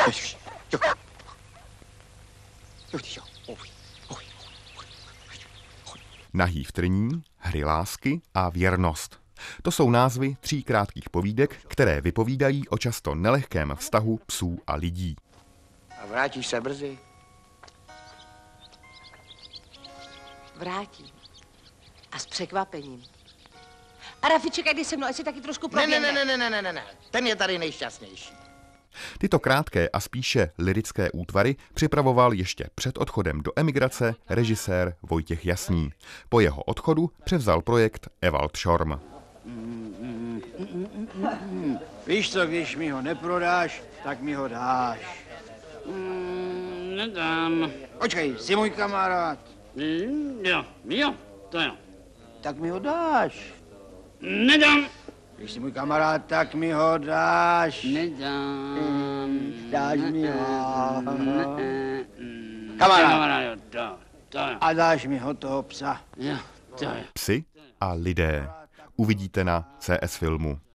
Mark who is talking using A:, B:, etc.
A: Nahý vtrní, Hry lásky a Věrnost. To jsou názvy 3 krátkých povídek, které vypovídají o často nelehkém vztahu psů a lidí.
B: A vrátíš se brzy?
C: Vrátím. A s překvapením. A Rafi, čekaj, jdi se mnou, ať si taky trošku proběhne.
B: Ne. Ten je tady nejšťastnější.
A: Tyto krátké a spíše lyrické útvary připravoval ještě před odchodem do emigrace režisér Vojtěch Jasný. Po jeho odchodu převzal projekt Ewald Schorm.
D: Víš co, když mi ho neprodáš, tak mi ho dáš.
E: Nedám.
D: Počkej, jsi můj kamarád.
E: Jo, to jo.
D: Tak mi ho dáš.
E: Nedám.
D: Když jsi můj kamarád, tak mi ho dáš.
E: Nedám.
D: Dáš mi ho.
E: Kamarád, to jo.
D: A dáš mi ho toho psa.
E: Jo, to jo.
A: Psy a lidé. Uvidíte na CS Filmu.